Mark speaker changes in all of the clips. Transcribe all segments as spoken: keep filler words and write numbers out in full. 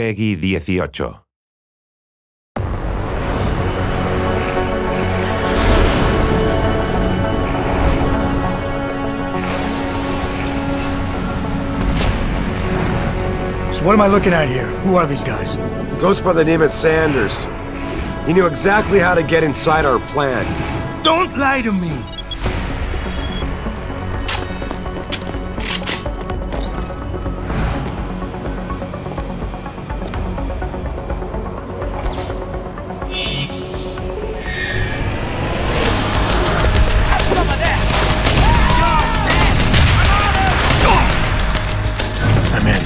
Speaker 1: Peggy dieciocho.
Speaker 2: So what am I looking at here? Who are these guys?
Speaker 3: Goes by the name of Sanders. He knew exactly how to get inside our plant.
Speaker 4: Don't lie to me!
Speaker 2: I'm in.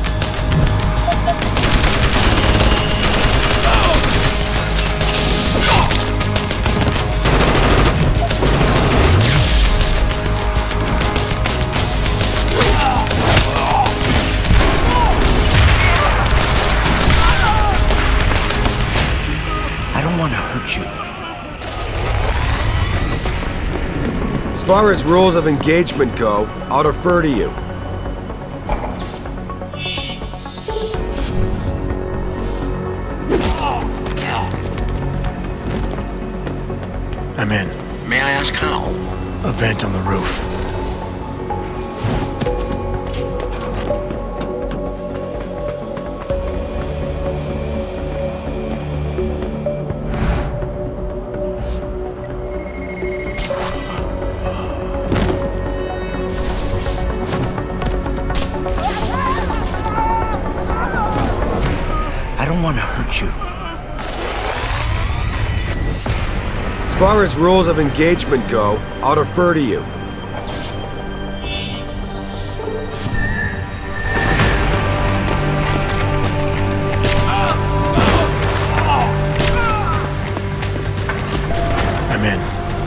Speaker 4: I don't want to hurt you.
Speaker 3: As far as rules of engagement go, I'll defer to you.
Speaker 2: I'm in.
Speaker 5: May I ask how?
Speaker 2: A vent on the roof.
Speaker 4: I don't want to hurt you.
Speaker 3: As far as rules of engagement go, I'll defer to you.
Speaker 2: I'm in.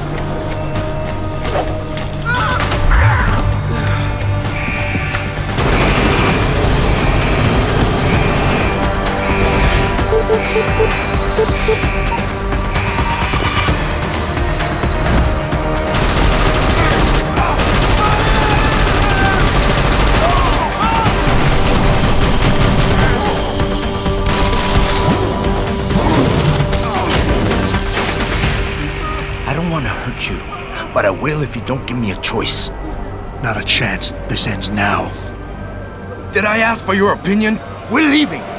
Speaker 4: I don't want to hurt you, but I will if you don't give me a choice.
Speaker 2: Not a chance. This ends now.
Speaker 4: Did I ask for your opinion? We're leaving.